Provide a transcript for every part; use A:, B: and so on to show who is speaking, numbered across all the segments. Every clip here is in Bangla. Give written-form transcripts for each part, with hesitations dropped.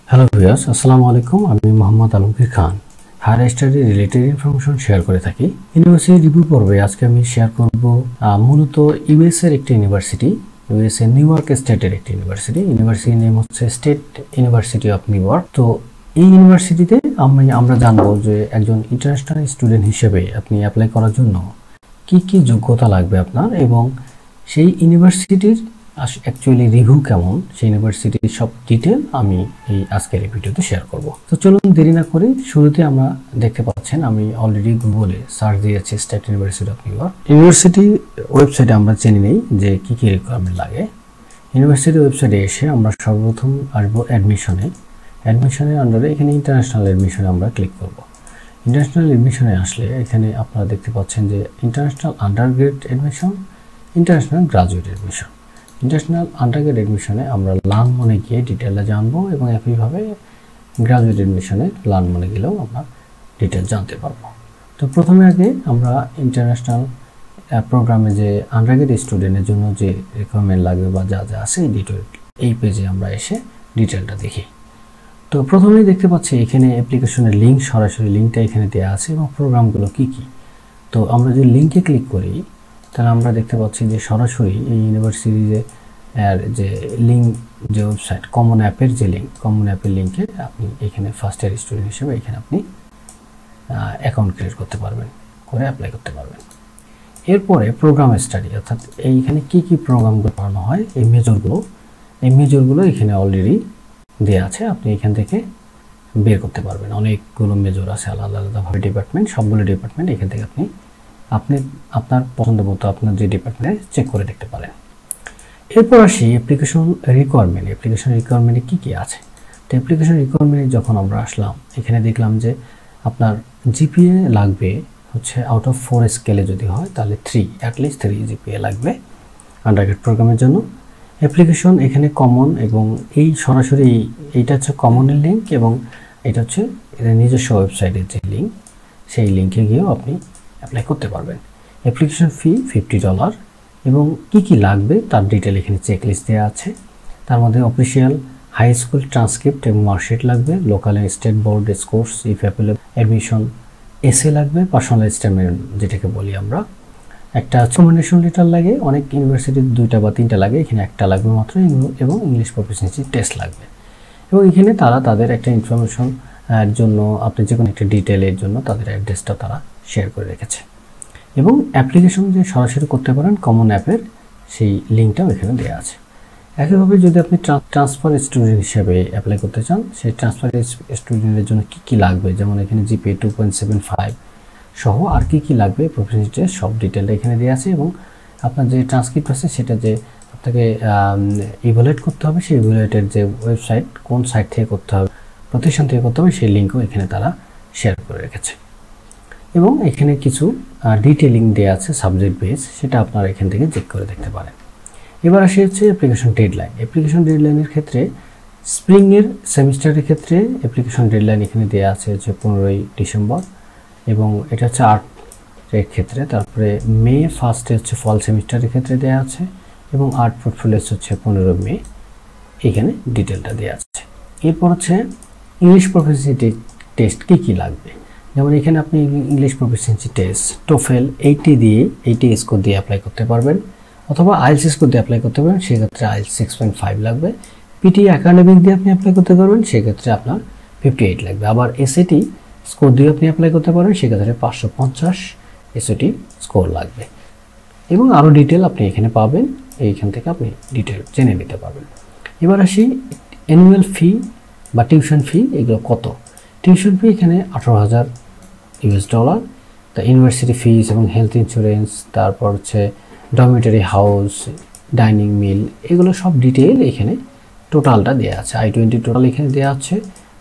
A: হ্যালো ভিউয়ার্স, আসসালামু আলাইকুম। আমি Mohammad Alamgir Khan higher study related information share করে থাকি। ইউনিভার্সিটি রিভিউ পর্বে আজকে আমি শেয়ার করব মূলত ইউএস এর একটি ইউনিভার্সিটি, ইউএস এর নিউ ইয়র্ক স্টেটের একটি ইউনিভার্সিটি। ইউনিভার্সিটির নেম হচ্ছে state university of New York. তো এই ইউনিভার্সিটিতে আমরা জানবো যে একজন ইন্টারন্যাশনাল স্টুডেন্ট হিসেবে আপনি অ্যাপ্লাই করার জন্য কি কি যোগ্যতা লাগবে আপনার, এবং সেই ইউনিভার্সিটির অ্যাকচুয়ালি রিভিউ কেমন, সেই ইউনিভার্সিটির সব ডিটেল আমি এই আজকের এই ভিডিওতে শেয়ার করব। তো চলুন দেরি না করে শুরুতে আমরা দেখতে পাচ্ছেন আমি অলরেডি গুগলে সার্চ দিয়েছি state university of New York. University ওয়েবসাইটে আমরা জেনে নেই যে কি কি রিকোয়ারমেন্ট লাগে। ইউনিভার্সিটি ওয়েবসাইটে এসে আমরা সর্বপ্রথম আসবো অ্যাডমিশনের আন্ডারে এখানে ইন্টারন্যাশনাল অ্যাডমিশনে আমরা ক্লিক করব। ইন্টারন্যাশনাল অ্যাডমিশনে আসলে এখানে আপনারা দেখতে পাচ্ছেন যে international undergrad admission, international graduate admission. International undergrad অ্যাডমিশনে আমরা লার্ন মনে গিয়ে ডিটেলটা জানবো, এবং একইভাবে গ্রাজুয়েট অ্যাডমিশনে লার্ন মনে গেলেও আমরা ডিটেল জানতে পারবো। তো প্রথমে আগে আমরা ইন্টারন্যাশনাল প্রোগ্রামে যে আন্ডারগ্রেড স্টুডেন্টের জন্য যে রিকোয়ারমেন্ট লাগবে বা যা যা আছে এই ডিটেল এই পেজে আমরা এসে ডিটেলটা দেখি। তো প্রথমেই দেখতে পাচ্ছি এখানে অ্যাপ্লিকেশনের লিঙ্ক, সরাসরি লিঙ্কটা এখানে দেওয়া আছে এবং প্রোগ্রামগুলো কি কি। তো আমরা যদি লিঙ্কে ক্লিক করি তাহলে আমরা দেখতে পাচ্ছি যে সরাসরি এই ইউনিভার্সিটির যে লিঙ্ক, যে ওয়েবসাইট কমন অ্যাপের যে লিঙ্ক, কমন অ্যাপের লিঙ্কে আপনি এখানে ফার্স্ট ইয়ার স্টুডেন্ট হিসেবে এখানে আপনি অ্যাকাউন্ট ক্রিয়েট করতে পারবেন, করে অ্যাপ্লাই করতে পারবেন। এরপরে প্রোগ্রাম স্টাডি, অর্থাৎ এইখানে কি কি প্রোগ্রামগুলো পড়ানো হয়, এই মেজরগুলো এখানে অলরেডি দেওয়া আছে, আপনি এখান থেকে বের করতে পারবেন। অনেকগুলো মেজর আছে আলাদা আলাদাভাবে ডিপার্টমেন্ট, সবগুলো ডিপার্টমেন্ট এখান থেকে আপনি আপনার পছন্দ মতো আপনার যে ডিপার্টমেন্টে চেক করে দেখতে পারেন। এরপর আসি অ্যাপ্লিকেশন রিকোয়ারমেন্টে কী কী আছে। তো অ্যাপ্লিকেশন রিকোয়ারমেন্টে যখন আমরা আসলাম এখানে দেখলাম যে আপনার জিপিএ লাগবে হচ্ছে আউট অফ 4 স্কেলে যদি হয় তাহলে 3, অ্যাটলিস্ট 3 জিপিএ লাগবে আন্ডারগ্রেড প্রোগ্রামের জন্য। অ্যাপ্লিকেশন এখানে কমন, এবং এই সরাসরি এইটা হচ্ছে কমনের লিঙ্ক, এবং এটা হচ্ছে এদের নিজস্ব ওয়েবসাইটের যে লিঙ্ক, সেই লিঙ্কে গিয়েও আপনি অ্যাপ্লাই করতে পারবেন। অ্যাপ্লিকেশন ফি $50, এবং কি কি লাগবে তার ডিটেল এখানে চেকলিস্ট দেওয়া আছে। তার মধ্যে অফিসিয়াল হাই স্কুল ট্রান্সক্রিপ্ট এবং মার্কশিট লাগবে, local and state board scores if applicable, admission essay লাগবে, পার্সোনাল স্টেটমেন্ট যেটাকে বলি আমরা, একটা রিকমেন্ডেশন লেটার লাগে। অনেক ইউনিভার্সিটির 2টা বা 3টা লাগে, এখানে একটা লাগবে মাত্র, এবং ইংলিশ প্রফিসিয়েন্সি টেস্ট লাগবে। এবং এখানে তারা তাদের একটা ইনফরমেশন জন্য, আপনি যে কোনো একটা ডিটেলের জন্য তাদের অ্যাড্রেসটা তারা শেয়ার করে রেখেছে। এবং অ্যাপ্লিকেশন যে সরাসরি করতে পারেন কমন অ্যাপের, সেই লিঙ্কটাও এখানে দেওয়া আছে। একইভাবে যদি আপনি ট্রান্সফার স্টুডেন্ট হিসেবে অ্যাপ্লাই করতে চান, সেই ট্রান্সফার স্টুডেন্টের জন্য কি কি লাগবে, যেমন এখানে জিপিএ 2.75 সহ আর কি কি লাগবে প্রফেশনাল টেস্ট, সব ডিটেলটা এখানে দেওয়া আছে। এবং আপনার যে ট্রান্সক্রিপ্ট আছে সেটা যে আপনাকে ইভ্যালুয়েট করতে হবে, সেই ইভ্যালুয়েটের যে ওয়েবসাইট, কোন সাইট থেকে করতে হবে, প্রতিষ্ঠান থেকে করতে হবে, সেই লিঙ্কও এখানে তারা শেয়ার করে রেখেছে। এবং এখানে কিছু ডিটেলিং দেওয়া আছে সাবজেক্ট বেস, সেটা আপনারা এখান থেকে চেক করে দেখতে পারেন। এবার আসি হচ্ছে অ্যাপ্লিকেশন ডেডলাইন। অ্যাপ্লিকেশন ডেডলাইনের ক্ষেত্রে স্প্রিংয়ের সেমিস্টারের ক্ষেত্রে অ্যাপ্লিকেশন ডেডলাইন এখানে দেওয়া আছে হচ্ছে 15ই ডিসেম্বর, এবং এটা হচ্ছে আর্টের ক্ষেত্রে। তারপরে মে 1 হচ্ছে ফল সেমিস্টারের ক্ষেত্রে দেওয়া আছে, এবং আর্ট পোর্টফোলিওস হচ্ছে 15 মে, এখানে ডিটেলটা দেওয়া আছে। এরপর হচ্ছে ইংলিশ প্রফিসিয়েন্সি টেস্ট কী কী লাগবে, যেমন এখানে আপনি English proficiency test TOEFL 80 score দিয়ে অ্যাপ্লাই করতে পারবেন, অথবা আইএলটিএস স্কোর দিয়ে অ্যাপ্লাই করতে পারবেন, সেক্ষেত্রে আইএলটিএস 6.5 লাগবে। পিটি একাডেমিক দিয়ে আপনি অ্যাপ্লাই করতে পারবেন, সেক্ষেত্রে আপনার 58 লাগবে। আবার এসএটি স্কোর দিয়ে আপনি অ্যাপ্লাই করতে পারেন, সেক্ষেত্রে 550 এসএটি স্কোর লাগবে। এবং আরও ডিটেল আপনি এখানে পাবেন, এইখান থেকে আপনি ডিটেল জেনে নিতে পারবেন। এবার আসি অ্যানুয়াল ফি বা টিউশন ফি, এগুলো কত। টিউশন ফি এখানে $18,000, তা ইউনিভার্সিটি ফিস এবং হেলথ ইন্স্যুরেন্স, তারপর হচ্ছে ডরমিটরি হাউস, ডাইনিং মিল, এগুলো সব ডিটেল এখানে টোটালটা দেওয়া আছে। I-20 টোটাল এখানে দেওয়া আছে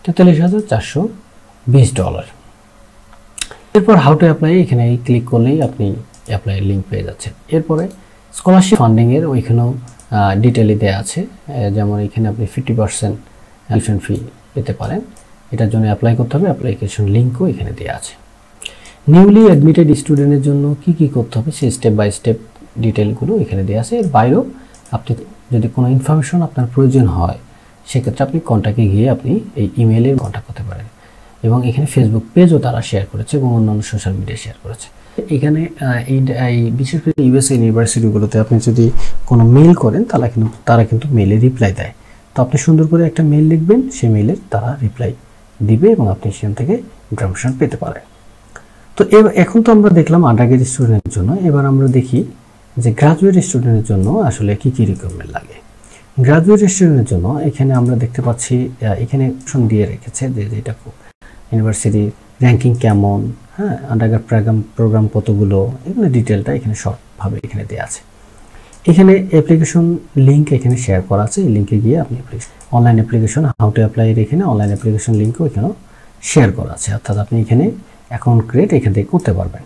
A: $43,420। এরপর হাউ টু অ্যাপ্লাই, এখানে ক্লিক করলেই আপনি অ্যাপ্লাই লিঙ্ক পেয়ে যাচ্ছেন। এরপরে স্কলারশিপ ফান্ডিংয়ের ওইখানেও ডিটেলই দেওয়া আছে, যেমন এখানে আপনি 50% টিউশন ফি পেতে পারেন, এটার জন্য অ্যাপ্লাই করতে হবে, অ্যাপ্লিকেশন লিঙ্কও এখানে দেওয়া আছে। নিউলি অ্যাডমিটেড স্টুডেন্টের জন্য কি কি করতে হবে সেই স্টেপ বাই স্টেপ ডিটেলগুলো এখানে দেওয়া আছে। এর বাইরেও আপনি যদি কোনো ইনফরমেশন আপনার প্রয়োজন হয় সেক্ষেত্রে আপনি কন্ট্যাক্টে গিয়ে আপনি এই ইমেইলে কন্ট্যাক্ট করতে পারেন। এবং এখানে ফেসবুক পেজও তারা শেয়ার করেছে এবং অন্যান্য সোশ্যাল মিডিয়া শেয়ার করেছে। এখানে এই বিশেষ করে ইউএসএ ইউনিভার্সিটিগুলোতে আপনি যদি কোনো মেইল করেন তারা কিন্তু মেইলে রিপ্লাই দেয়। তো আপনি সুন্দর করে একটা মেইল লিখবেন, সেই মেইলের তারা রিপ্লাই দিবে এবং আপনি সেখান থেকে ইনফরমেশন পেতে পারেন। তো এখন তো আমরা দেখলাম আন্ডারগ্রেড স্টুডেন্টের জন্য, এবার আমরা দেখি যে গ্রাজুয়েট স্টুডেন্টের জন্য আসলে কি কি রিকোয়ারমেন্ট লাগে। গ্রাজুয়েট স্টুডেন্টের জন্য এখানে আমরা দেখতে পাচ্ছি এখানে অপশন দিয়ে রেখেছে যে এটা ইউনিভার্সিটি র্যাঙ্কিং কেমন, হ্যাঁ, আন্ডারগ্রেড প্রোগ্রাম কতগুলো, এগুলো ডিটেলটা এখানে শর্টভাবে এখানে দেওয়া আছে। এখানে অ্যাপ্লিকেশন লিঙ্ক এখানে শেয়ার করা আছে, এই লিঙ্কে গিয়ে আপনি online application how to apply এর এখানে অনলাইন অ্যাপ্লিকেশন লিঙ্কও এখানেও শেয়ার করা আছে, অর্থাৎ আপনি এখানে অ্যাকাউন্ট ক্রিয়েট এখান থেকে করতে পারবেন।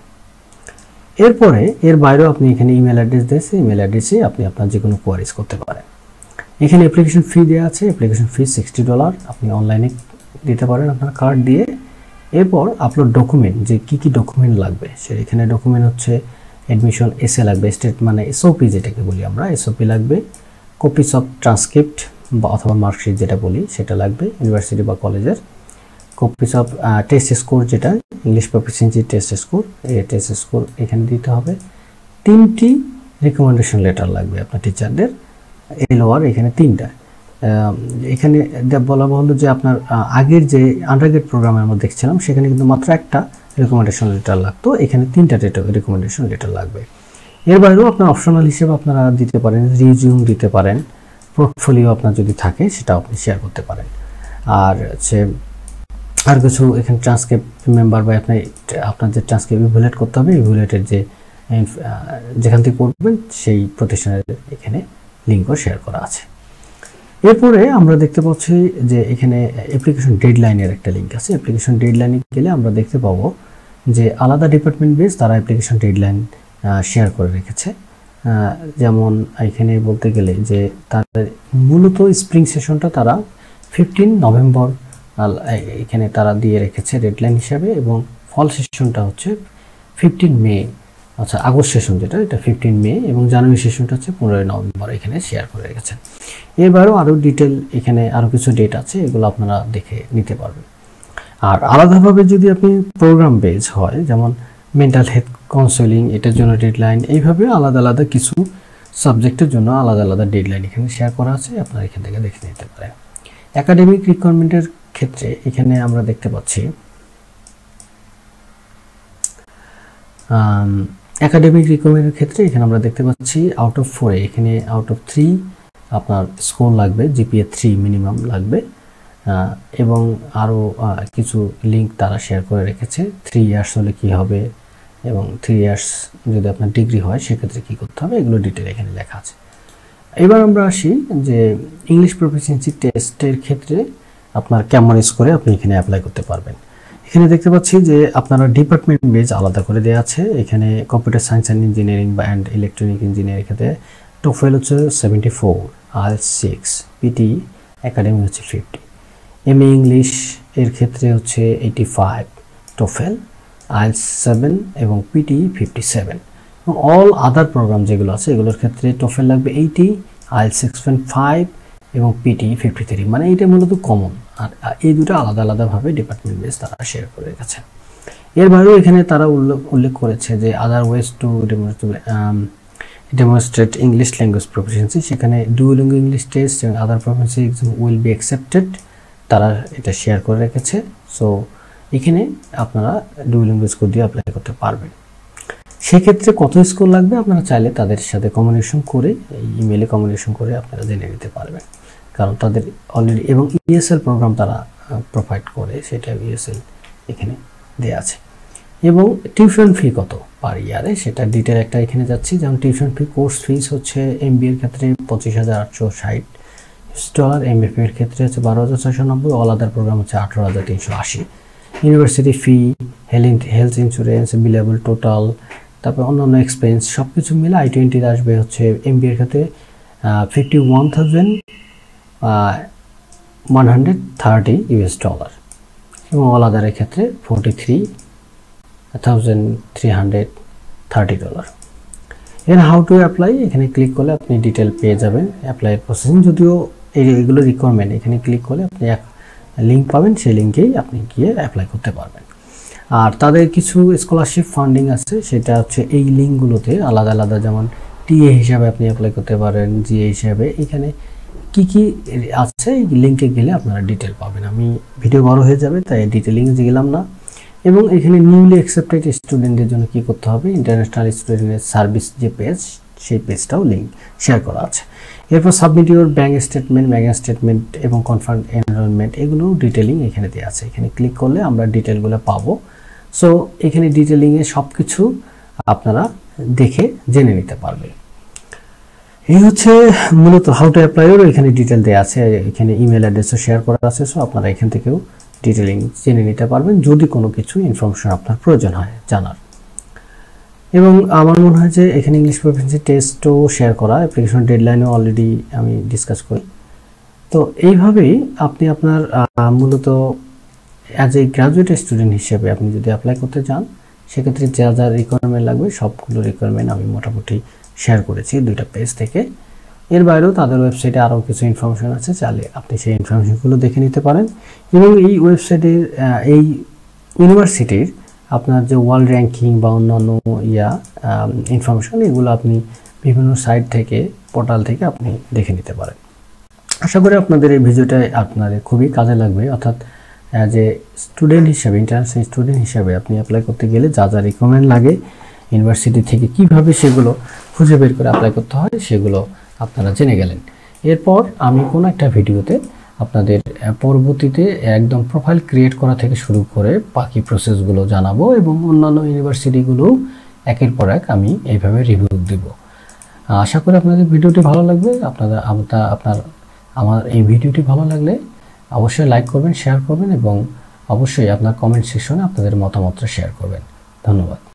A: এরপরে এর বাইরেও আপনি এখানে ইমেল অ্যাড্রেস দিয়েছে, ইমেল অ্যাড্রেসে আপনি আপনার যে কোনো কোয়ারিজ করতে পারেন। এখানে অ্যাপ্লিকেশন ফি দেওয়া আছে, অ্যাপ্লিকেশন ফি $60, আপনি অনলাইনে দিতে পারেন আপনার কার্ড দিয়ে। এরপর আপলোড ডকুমেন্ট, যে কি কি ডকুমেন্ট লাগবে এখানে ডকুমেন্ট হচ্ছে অ্যাডমিশন এসএ লাগবে, স্টেট মানে এসওপি যেটাকে বলি আমরা, এসওপি লাগবে, কপিস অফ ট্রান্সক্রিপ্ট বা অথবা মার্কশিট যেটা বলি সেটা লাগবে ইউনিভার্সিটি বা কলেজের, কপিস অফ টেস্ট স্কোর যেটা ইংলিশ প্রফিসিয়েন্সি টেস্ট স্কোর, এই টেস্ট স্কোর এখানে দিতে হবে। 3টি রিকমেন্ডেশন লেটার লাগবে আপনার টিচারদের, এলওআর এখানে 3টা। এখানে বলা হলো যে আপনার আগের যে আন্ডারগ্রেড প্রোগ্রামে আমরা দেখছিলাম সেখানে কিন্তু মাত্র একটা রিকমেন্ডেশন লেটার লাগতো, এখানে 3টা রিকমেন্ডেশন লেটার লাগবে। এর বাইরেও আপনার অপশনাল হিসেবে আপনারা দিতে পারেন, রিজিউম দিতে পারেন, পোর্টফোলিও আপনার যদি থাকে সেটা আপনি শেয়ার করতে পারেন। আর হচ্ছে আর কিছু এখানে ট্রান্সক্রিপ্ট মেম্বার বা আপনার যে ট্রান্সক্রিপ্ট ইভ্যালুয়েট করতে হবে, ইভ্যালুয়েটের যে যেখান থেকে করবেন সেই প্রতিষ্ঠানের এখানে লিঙ্কও শেয়ার করা আছে। এরপরে আমরা দেখতে পাচ্ছি যে এখানে অ্যাপ্লিকেশন ডেডলাইনের একটা লিঙ্ক আছে। অ্যাপ্লিকেশন ডেডলাইনে গেলে আমরা দেখতে পাবো যে আলাদা ডিপার্টমেন্ট বেস তারা অ্যাপ্লিকেশন ডেডলাইন শেয়ার করে রেখেছে। যেমন এখানে বলতে গেলে যে তাদের মূলত স্প্রিং সেশনটা তারা 15 নভেম্বর এখানে তারা দিয়ে রেখেছে ডেডলাইন হিসাবে, এবং ফল সেশনটা হচ্ছে 15 মে, আচ্ছা আগস্ট সেশন যেটা এটা 15 মে, এবং জানুয়ারি সেশনটা হচ্ছে 15 নভেম্বর এখানে শেয়ার করে রেখেছেন। এবারেও আরও ডিটেল এখানে আরও কিছু ডেট আছে, এগুলো আপনারা দেখে নিতে পারবেন। আর আলাদাভাবে যদি আপনি প্রোগ্রাম বেজ হয়, যেমন মেন্টাল হেলথ কাউন্সেলিং, এটার জন্য ডেডলাইন, এইভাবে আলাদা আলাদা কিছু সাবজেক্টের জন্য আলাদা আলাদা ডেডলাইন এখানে শেয়ার করা আছে, আপনারা এখান থেকে দেখে নিতে পারেন। একাডেমিক রিকোয়ারমেন্টের ক্ষেত্রে এখানে আমরা দেখতে পাচ্ছি একাডেমিক রিকোয়ারমেন্টের ক্ষেত্রে এখানে আমরা দেখতে পাচ্ছি আউট অফ 4 এখানে আউট অফ 3 আপনার স্কোর লাগবে, জিপিএ 3 মিনিমাম লাগবে, এবং আরও কিছু লিঙ্ক তারা শেয়ার করে রেখেছে। 3 ইয়ার্স হলে কি হবে এবং 3 ইয়ার্স যদি আপনার ডিগ্রি হয় সেক্ষেত্রে কী করতে হবে, এগুলো ডিটেল এখানে লেখা আছে। এবার আমরা আসি যে ইংলিশ প্রফিসিয়েন্সি টেস্টের ক্ষেত্রে আপনার কেমন স্কোরে আপনি এখানে অ্যাপ্লাই করতে পারবেন। এখানে দেখতে পাচ্ছি যে আপনারা ডিপার্টমেন্ট বেজ আলাদা করে দেওয়া আছে। এখানে কম্পিউটার সায়েন্স অ্যান্ড ইঞ্জিনিয়ারিং বা ইলেকট্রনিক ইঞ্জিনিয়ারিং ক্ষেত্রে টোফেল হচ্ছে 74, আইএলটিএস 6, পিটি একাডেমি হচ্ছে 50, এমএ ইংলিশ এর ক্ষেত্রে হচ্ছে 85, টোফেল আইএলটিএস 7 এবং পিটি 57। অল আদার প্রোগ্রাম যেগুলো আছে এগুলোর ক্ষেত্রে টোফেল লাগবে 80, আইএলটিএস 6.5 এবং পিটি 53। মানে এইটা মূলত কমন, আর এই দুটো আলাদা আলাদাভাবে ডিপার্টমেন্ট বেস তারা শেয়ার করে রেখেছে। এর বাইরেও এখানে তারা উল্লেখ করেছে যে other ways to demonstrate English language proficiency, সেখানে ডুওলিঙ্গো ইংলিশ টেস্ট এবং other proficiency exam will be accepted, তারা এটা শেয়ার করে রেখেছে। সো এখানে আপনারা ডুওলিঙ্গো স্কোর দিয়ে অ্যাপ্লাই করতে পারবেন। সেক্ষেত্রে কত স্কোর লাগবে আপনারা চাইলে তাদের সাথে কমিউনিকেশন করে, ইমেলে কমিউনিকেশন করে আপনারা জেনে নিতে পারবেন, কারণ তাদের অলরেডি এবং ইএসএল প্রোগ্রাম তারা প্রোভাইড করে, সেটা ইএসএল এখানে দেওয়া আছে। এবং টিউশন ফি কত পার ইয়ারে সেটা ডিটেল একটা এখানে যাচ্ছি। যেমন টিউশন ফি কোর্স ফিস হচ্ছে এমবিএ এর ক্ষেত্রে $25,860, এমএফএ এর ক্ষেত্রে হচ্ছে $12,690, অল আদার প্রোগ্রাম হচ্ছে $18,380। University fee, health insurance, billable total, তারপর অন্যান্য এক্সপেন্স সব কিছু মিলে I-20 আসবে হচ্ছে এমবিএ এর ক্ষেত্রে $51,130 এবং অল আদারের ক্ষেত্রে $43,330। এর হাউ টু অ্যাপ্লাই এখানে ক্লিক করলে আপনি ডিটেল পেয়ে যাবেন। অ্যাপ্লাই প্রসেসিং যদিও এইগুলো রিকোয়ারমেন্ট, এখানে ক্লিক করলে আপনি এক লিঙ্ক পাবেন, সেই লিঙ্কেই আপনি গিয়ে অ্যাপ্লাই করতে পারবেন। আর তাদের কিছু স্কলারশিপ ফান্ডিং আছে, সেটা হচ্ছে এই লিঙ্কগুলোতে আলাদা আলাদা, যেমন টিএ হিসাবে আপনি অ্যাপ্লাই করতে পারেন, জিএ হিসাবে, এখানে কি কি আছে এই লিঙ্কে গেলে আপনারা ডিটেল পাবেন। আমি ভিডিও বড় হয়ে যাবে তাই ডিটেলিং গেলাম না। এবং এখানে নিউলি অ্যাকসেপ্টেড স্টুডেন্টদের জন্য কি করতে হবে, ইন্টারন্যাশনাল স্টুডেন্টের সার্ভিস যে পেজ, সেই পেজটাও লিঙ্ক শেয়ার করা আছে। এরপর সাবমিট ইউর ব্যাঙ্ক স্টেটমেন্ট এবং কনফার্ম এনরোলমেন্ট, এগুলো ডিটেলিং এখানে দেওয়া আছে। এখানে ক্লিক করলে আমরা ডিটেলগুলো পাবো। সো এখানে ডিটেলিংয়ে সব কিছু আপনারা দেখে জেনে নিতে পারবেন। এই হচ্ছে মূলত হাউ টু অ্যাপ্লাইয়ের এখানে ডিটেল দেওয়া আছে, এখানে ইমেল অ্যাড্রেসও শেয়ার করা আছে। সো আপনারা এখান থেকেও ডিটেলিং জেনে নিতে পারবেন যদি কোনো কিছু ইনফরমেশন আপনার প্রয়োজন হয় জানার। এবং আমার মনে হয় যে এখানে ইংলিশ প্রফিসিয়েন্সি টেস্টও শেয়ার করা, অ্যাপ্লিকেশন ডেডলাইনও অলরেডি আমি ডিসকাস করি। তো এইভাবেই আপনি আপনার মূলত অ্যাজ এ গ্র্যাজুয়েট স্টুডেন্ট হিসেবে আপনি যদি অ্যাপ্লাই করতে চান, সেক্ষেত্রে যা যা রিকোয়ারমেন্ট লাগবে সবগুলো রিকোয়ারমেন্ট আমি মোটামুটি শেয়ার করেছি দুইটা পেজ থেকে। এর বাইরেও তাদের ওয়েবসাইটে আরও কিছু ইনফরমেশন আছে, চাইলে আপনি সেই ইনফরমেশনগুলো দেখে নিতে পারেন। এবং এই ওয়েবসাইটের এই ইউনিভার্সিটির আপনার যে ওয়ার্ল্ড র্যাঙ্কিং বা অন্যান্য ইনফরমেশন, এগুলো আপনি বিভিন্ন সাইট থেকে, পোর্টাল থেকে আপনি দেখে নিতে পারেন। আশা করি আপনাদের এই ভিডিওটা আপনাদের খুবই কাজে লাগবে। অর্থাৎ অ্যাজ এ স্টুডেন্ট হিসাবে, ইন্টারন্যাশনাল স্টুডেন্ট হিসাবে আপনি অ্যাপ্লাই করতে গেলে যা যা রিকোয়ারমেন্ট লাগে ইউনিভার্সিটি থেকে, কিভাবে সেগুলো খুঁজে বের করে অ্যাপ্লাই করতে হয় সেগুলো আপনারা জেনে গেলেন। এরপর আমি কোনো একটা ভিডিওতে আপনাদের পরবর্তীতে একদম প্রোফাইল ক্রিয়েট করা থেকে শুরু করে বাকি প্রসেসগুলো জানাবো, এবং অন্যান্য ইউনিভার্সিটিগুলো একের পর এক আমি এইভাবে রিভিউ দেব। আশা করি আপনাদের ভিডিওটি ভালো লাগবে। আমার এই ভিডিওটি ভালো লাগলে অবশ্যই লাইক করবেন, শেয়ার করবেন, এবং অবশ্যই আপনার কমেন্ট সেকশনে আপনাদের মতামতটা শেয়ার করবেন। ধন্যবাদ।